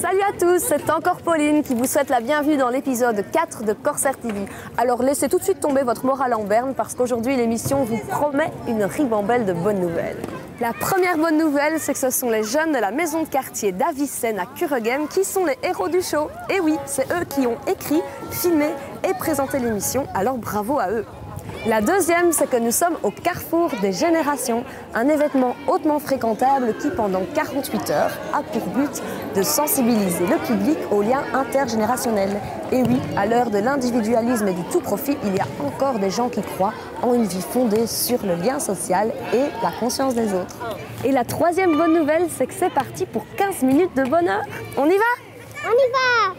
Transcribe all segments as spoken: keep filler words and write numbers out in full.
Salut à tous, c'est encore Pauline qui vous souhaite la bienvenue dans l'épisode quatre de Corsair T V. Alors laissez tout de suite tomber votre morale en berne parce qu'aujourd'hui l'émission vous promet une ribambelle de bonnes nouvelles. La première bonne nouvelle, c'est que ce sont les jeunes de la maison de quartier d'Avicenne à Kuregem qui sont les héros du show. Et oui, c'est eux qui ont écrit, filmé et présenté l'émission, alors bravo à eux. La deuxième, c'est que nous sommes au carrefour des générations, un événement hautement fréquentable qui, pendant quarante-huit heures, a pour but de sensibiliser le public aux liens intergénérationnels. Et oui, à l'heure de l'individualisme et du tout profit, il y a encore des gens qui croient en une vie fondée sur le lien social et la conscience des autres. Et la troisième bonne nouvelle, c'est que c'est parti pour quinze minutes de bonheur. On y va ? On y va!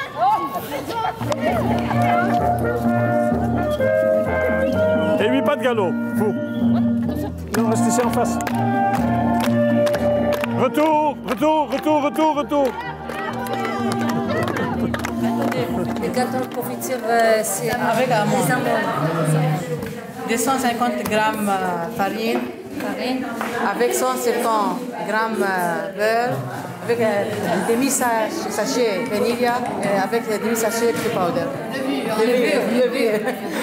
Et oui, pas de galop, vous. Non, restez ici en face. Retour, retour, retour, retour, retour. Les gâteaux confiture, euh, c'est avec amandes. deux cent cinquante grammes euh, farine, farine, avec cent cinquante grammes euh, beurre, avec un demi-sachet vanilla et avec un demi-sachet de powder. Levure, levure.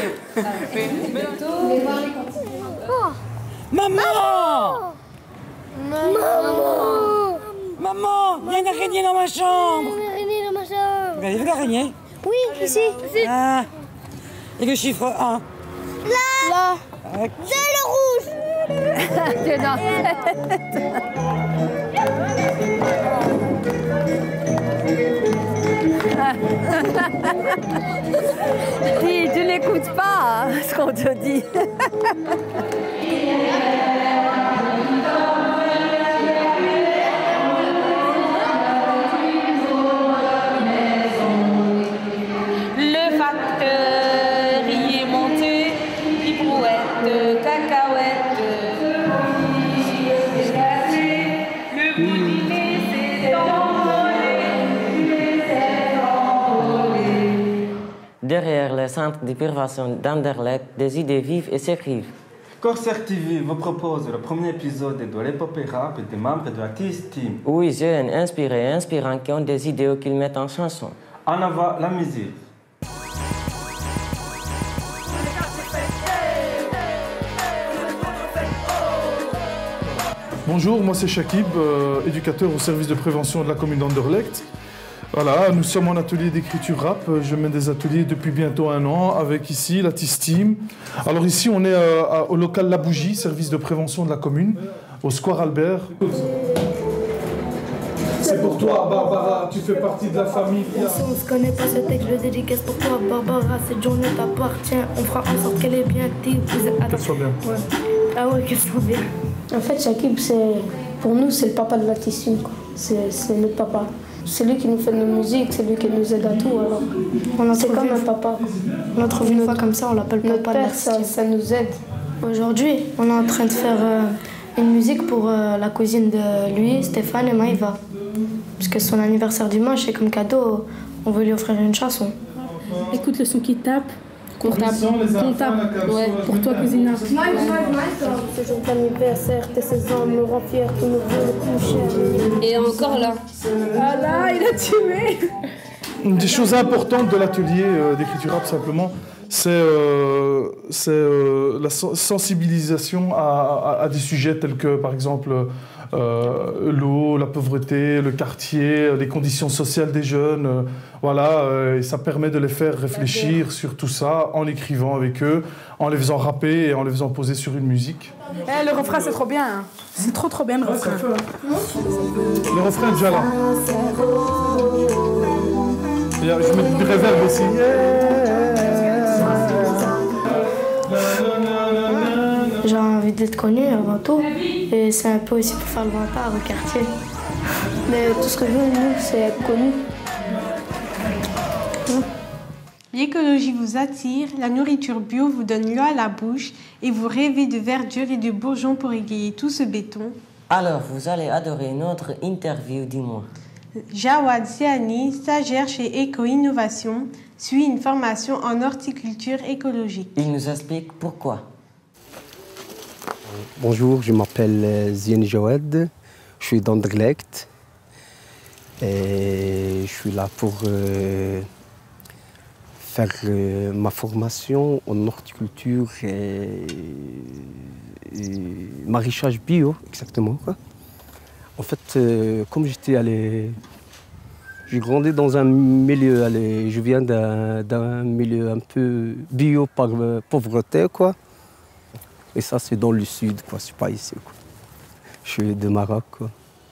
Maman! Maman! Maman! Il y a une araignée dans ma chambre! Il y a une araignée dans ma chambre! Vous avez vu l'araignée? Oui, ici. Ah. Et le chiffre un? Là! Là! Avec... C'est le rouge! C'est dans cette... Si tu n'écoutes pas hein, ce qu'on te dit. Le facteur y est monté, les brouettes, cacahuètes, le bout dîner s'est envolé. Derrière le centre de prévention d'Anderlecht, des idées vivent et s'écrivent. Corsair T V vous propose le premier épisode de l'épopée rap des membres de la T-Team. Oui, jeunes, inspirés et inspirants qui ont des idéaux qu'ils mettent en chanson. En avant la musique. Bonjour, moi c'est Shakib, euh, éducateur au service de prévention de la commune d'Anderlecht. Voilà, nous sommes en atelier d'écriture rap. Je mène des ateliers depuis bientôt un an avec ici la T-Team. Alors ici, on est euh, à, au local La Bougie, service de prévention de la commune, au Square Albert. C'est pour toi, Barbara, tu fais partie de la famille. Si on se connaît pas, ce texte, je le dédicace pour toi, Barbara. Cette journée t'appartient, on fera en sorte qu'elle est bien diffusée. Qu'elle soit bien. Ouais. Ah ouais, qu'elle soit bien. En fait, Shakib, c'est, pour nous, c'est le papa de la T-Team, quoi. C'est, c'est notre papa. C'est lui qui nous fait nos musiques, c'est lui qui nous aide à tout, alors c'est comme un papa. On l'a trouvé une fois comme ça, on l'appelle papa. Notre père, ça, ça nous aide. Aujourd'hui, on est en train de faire euh, une musique pour euh, la cousine de lui, Stéphane et Maïva. Parce que c'est son anniversaire dimanche et comme cadeau, on veut lui offrir une chanson. Écoute le son qui tape. Comptable, comptable, ouais, pour toi, cousine. Ce jour d'anniversaire, tes seize ans me rend fier, tu me veux le plus cher. Et encore là. Ah là, il a tué. Une des choses importantes de l'atelier euh, d'écriture rap, simplement, c'est euh, euh, la sensibilisation à, à, à des sujets tels que, par exemple, euh, l'eau, la pauvreté, le quartier, les conditions sociales des jeunes. Euh, voilà, euh, et ça permet de les faire réfléchir sur tout ça en écrivant avec eux, en les faisant rapper et en les faisant poser sur une musique. Eh, le refrain, c'est trop bien. Hein. C'est trop, trop bien le refrain. Le refrain est déjà là. Et je mets du réverb aussi. J'ai envie d'être connu avant tout. Et c'est un peu aussi pour faire le vantard au quartier. Mais tout ce que je veux, nous, c'est être connu. L'écologie vous attire, la nourriture bio vous donne l'eau à la bouche et vous rêvez de verdure et de bourgeons pour égayer tout ce béton. Alors, vous allez adorer notre interview du mois. Jawad Ziani, stagiaire chez Eco Innovation, suit une formation en horticulture écologique. Il nous explique pourquoi. Bonjour, je m'appelle Ziani Jawad, je suis d'Anderlecht. Et je suis là pour euh, faire euh, ma formation en horticulture et, et maraîchage bio, exactement, quoi. En fait, euh, comme j'étais allé... J'ai grandi dans un milieu, allez, je viens d'un milieu un peu bio par pauvreté, quoi. Et ça, c'est dans le sud, quoi, c'est pas ici, quoi. Je suis de Maroc, quoi.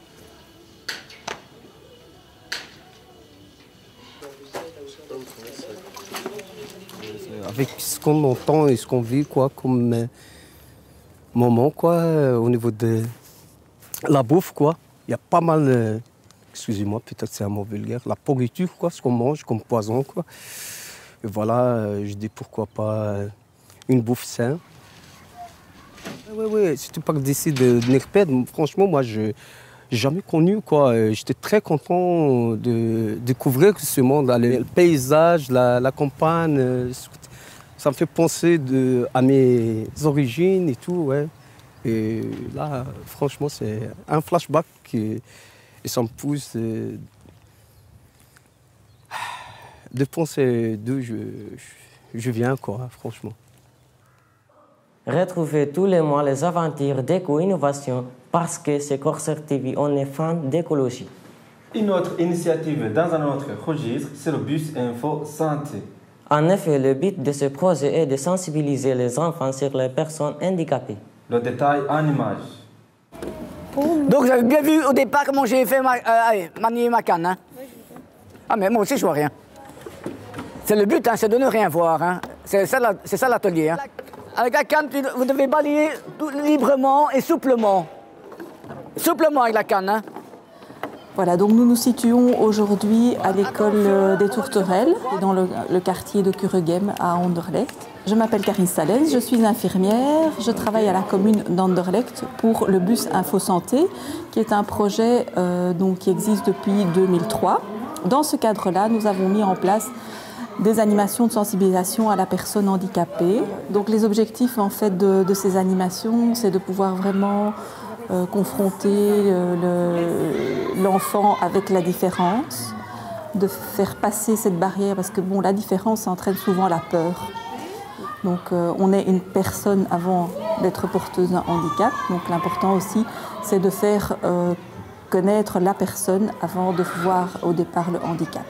Avec ce qu'on entend et ce qu'on vit, quoi, comme euh, moment, quoi, euh, au niveau de la bouffe, quoi. Il y a pas mal... Euh, excusez-moi, peut-être c'est un mot vulgaire, la pourriture, quoi, ce qu'on mange comme poison, quoi. Et voilà, euh, je dis pourquoi pas euh, une bouffe saine. Oui, oui, si tu parles d'ici de, de Nirped, franchement, moi, je n'ai jamais connu, quoi. J'étais très content de découvrir ce monde, le paysage, la, la campagne. Euh, ça me fait penser de, à mes origines et tout, ouais. Et là, franchement, c'est un flashback qui... Et ça me pousse de, de penser d'où je, je viens, quoi, franchement. Retrouvez tous les mois les aventures d'éco-innovation parce que c'est Corsair T V, on est fan d'écologie. Une autre initiative dans un autre registre, c'est le bus Info Santé. En effet, le but de ce projet est de sensibiliser les enfants sur les personnes handicapées. Le détail en image. Donc, vous avez bien vu au départ comment j'ai fait ma, euh, allez, manier ma canne. Hein. Ah, mais moi aussi, je vois rien. C'est le but, hein, c'est de ne rien voir. Hein. C'est ça l'atelier. Hein. Avec la canne, vous devez balayer tout librement et souplement. Souplement avec la canne. Hein. Voilà, donc nous nous situons aujourd'hui à l'école des Tourterelles, dans le, le quartier de Kuregem à Anderlecht. Je m'appelle Karine Salens, je suis infirmière, je travaille à la commune d'Anderlecht pour le bus Info Santé, qui est un projet euh, donc, qui existe depuis deux mille trois. Dans ce cadre-là, nous avons mis en place des animations de sensibilisation à la personne handicapée. Donc les objectifs en fait, de, de ces animations, c'est de pouvoir vraiment euh, confronter l'enfant le, avec la différence, de faire passer cette barrière, parce que bon, la différence entraîne souvent la peur. Donc euh, on est une personne avant d'être porteuse d'un handicap. Donc l'important aussi, c'est de faire euh, connaître la personne avant de voir au départ le handicap.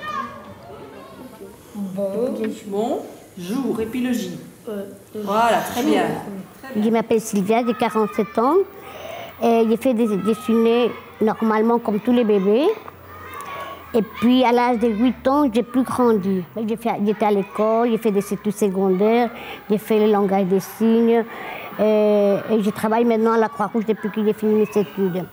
Bon, bonjour, et puis le J. Voilà, très bien. Je m'appelle Sylvia, j'ai quarante-sept ans. Et j'ai fait des dessiner normalement comme tous les bébés. Et puis, à l'âge de huit ans, j'ai plus grandi. J'étais à l'école, j'ai fait des études secondaires, j'ai fait le langage des signes. Et, et je travaille maintenant à la Croix-Rouge depuis que j'ai fini mes études.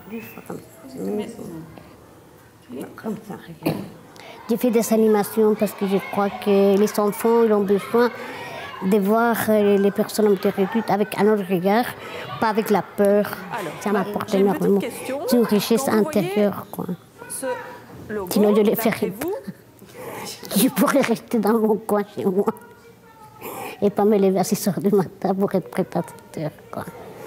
Comme ça. J'ai fait des animations parce que je crois que les enfants ils ont besoin de voir les personnes handicapées avec un autre regard, pas avec la peur. Alors, ça m'apporte énormément. C'est une richesse intérieure, quoi. Logo, sinon, je les ferais pas. Je pourrais rester dans mon coin chez moi et pas me lever à six heures du matin pour être prête à sept heures, quoi.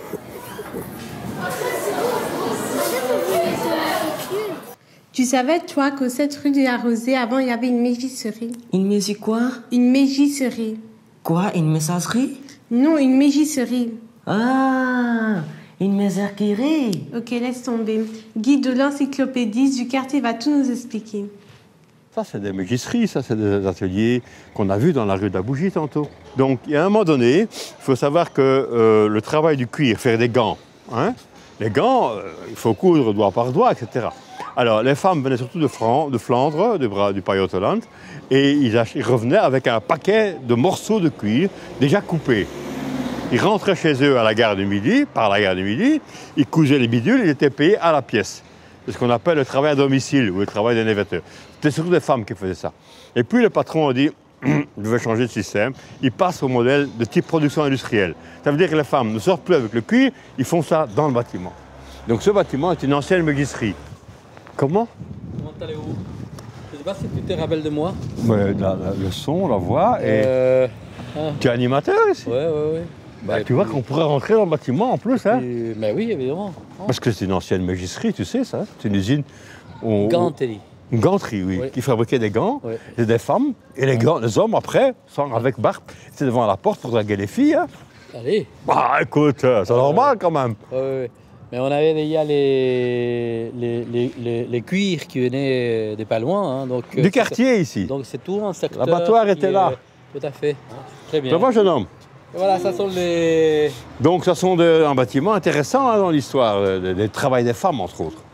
Tu savais, toi, qu'au sept rue de la Rosée, avant, il y avait une mégisserie. Une mégie quoi? Une mégisserie. Quoi? Une messagerie? Non, une mégisserie. Ah, une messagerie. Ok, laisse tomber. Guy de l'encyclopédie du quartier va tout nous expliquer. Ça, c'est des mégisseries, ça, c'est des ateliers qu'on a vus dans la rue de la Bougie tantôt. Donc, il y a un moment donné, il faut savoir que euh, le travail du cuir, faire des gants, hein, les gants, euh, il faut coudre doigt par doigt, et cetera. Alors, les femmes venaient surtout de, Fran de Flandre, du, du Pays-Ottoland, et ils, ils revenaient avec un paquet de morceaux de cuir déjà coupés. Ils rentraient chez eux à la gare du Midi, par la gare du Midi, ils cousaient les bidules, ils étaient payés à la pièce. C'est ce qu'on appelle le travail à domicile ou le travail des névetteurs. C'était surtout des femmes qui faisaient ça. Et puis le patron a dit, je vais changer de système, il passe au modèle de type production industrielle. Ça veut dire que les femmes ne sortent plus avec le cuir, ils font ça dans le bâtiment. Donc ce bâtiment est une ancienne mégisserie. Comment? Comment allez-vous? Je ne sais pas si tu te rappelles de moi. Ouais, la, la, le son, la voix et... Euh... Ah. Tu es animateur ici? Oui, oui, oui. Bah, bah, tu vois qu'on pourrait rentrer dans le bâtiment en plus, hein? Mais oui, évidemment. Parce que c'est une ancienne mégisserie, tu sais ça. C'est une usine... On... Ganterie. Une ganterie, oui, Oui. qui fabriquait des gants, Oui. et des femmes, et les, gants, les hommes, après, sans, avec barbe, étaient devant la porte pour draguer les filles. Hein. Allez. Bah écoute, euh, c'est normal quand même. Oui, oui. Mais on avait déjà les, les, les, les, les cuirs qui venaient de pas loin. Hein, donc, Du quartier ici. Donc c'est tout un secteur. L'abattoir qui était est- là. Tout à fait. Très bien. Ça va, jeune homme? Et voilà, ça sont les... Donc, ça sont de- un bâtiment intéressant hein, dans l'histoire, euh, du travail des femmes, entre autres.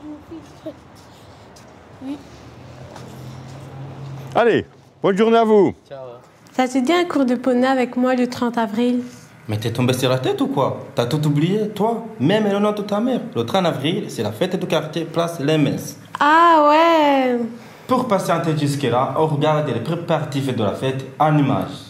Allez, bonne journée à vous. Ça te dit un cours de poney avec moi le trente avril? Mais t'es tombé sur la tête ou quoi? T'as tout oublié, toi? Même le nom de ta mère. Le trente avril, c'est la fête du quartier Place Lemens. Ah ouais. Pour patienter jusque-là, on regarde les préparatifs de la fête en images.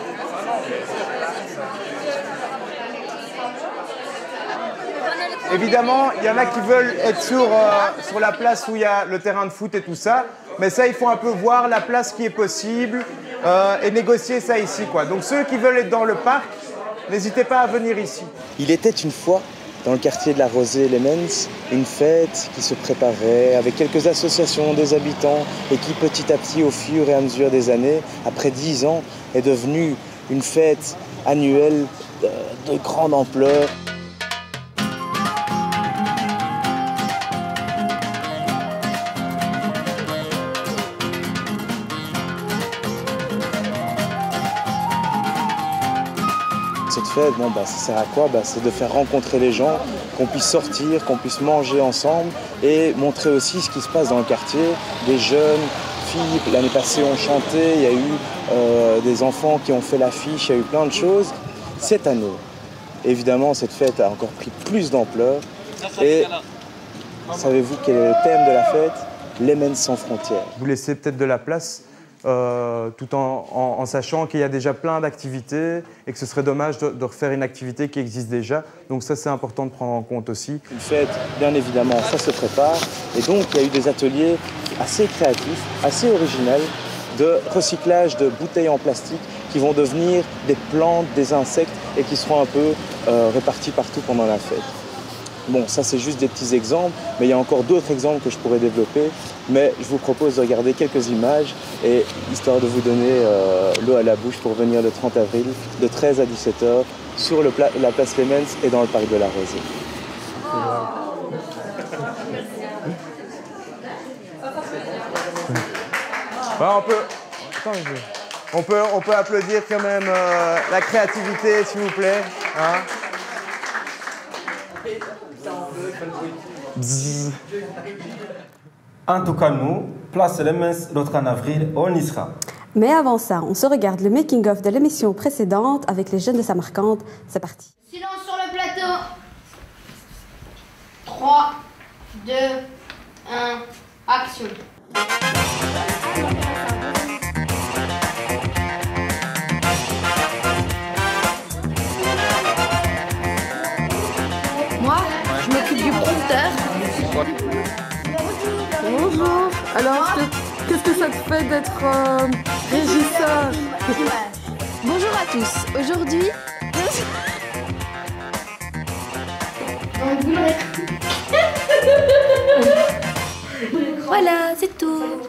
Évidemment, il y en a qui veulent être sur, euh, sur la place où il y a le terrain de foot et tout ça. Mais ça, il faut un peu voir la place qui est possible euh, et négocier ça ici, quoi. Donc ceux qui veulent être dans le parc, n'hésitez pas à venir ici. Il était une fois, dans le quartier de la Rosée-Lemens, une fête qui se préparait avec quelques associations des habitants et qui petit à petit, au fur et à mesure des années, après dix ans, est devenue une fête annuelle de, de grande ampleur. Cette fête, bon, bah, ça sert à quoi? Bah, c'est de faire rencontrer les gens, qu'on puisse sortir, qu'on puisse manger ensemble et montrer aussi ce qui se passe dans le quartier. Des jeunes filles, l'année passée ont chanté, il y a eu euh, des enfants qui ont fait l'affiche, il y a eu plein de choses. Cette année, évidemment, cette fête a encore pris plus d'ampleur. Et savez-vous quel est le thème de la fête? Lemens sans frontières. Vous laissez peut-être de la place euh, tout en, en, en sachant qu'il y a déjà plein d'activités et que ce serait dommage de, de refaire une activité qui existe déjà. Donc ça, c'est important de prendre en compte aussi. Une fête, bien évidemment, ça se prépare. Et donc, il y a eu des ateliers assez créatifs, assez originels, de recyclage de bouteilles en plastique qui vont devenir des plantes, des insectes et qui seront un peu euh, répartis partout pendant la fête. Bon, ça c'est juste des petits exemples, mais il y a encore d'autres exemples que je pourrais développer. Mais je vous propose de regarder quelques images, et histoire de vous donner euh, l'eau à la bouche pour venir le trente avril, de treize à dix-sept heures, sur le pla la place Lemens et dans le parc de la Rosée. Bah, on, peut... Attends, on, peut, on peut applaudir quand même euh, la créativité, s'il vous plaît. Hein? Bzzz. En tout cas, nous, place Lemens, le trente avril, on y sera. Mais avant ça, on se regarde le making-of de l'émission précédente avec les jeunes de Samarcande. C'est parti. Silence sur le plateau. trois, deux, un, action. Moi, je m'occupe du prompteur. Bonjour. Alors, qu'est-ce que ça te fait d'être euh, régisseur? Bonjour à tous. Aujourd'hui... Voilà, c'est tout.